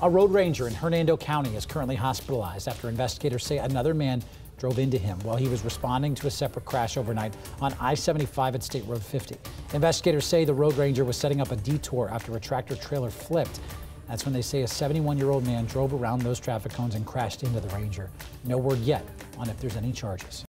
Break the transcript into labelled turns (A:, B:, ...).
A: A road ranger in Hernando County is currently hospitalized after investigators say another man drove into him while he was responding to a separate crash overnight on I-75 at State Road 50. Investigators say the road ranger was setting up a detour after a tractor trailer flipped. That's when they say a 71-year-old man drove around those traffic cones and crashed into the ranger. No word yet on if there's any charges.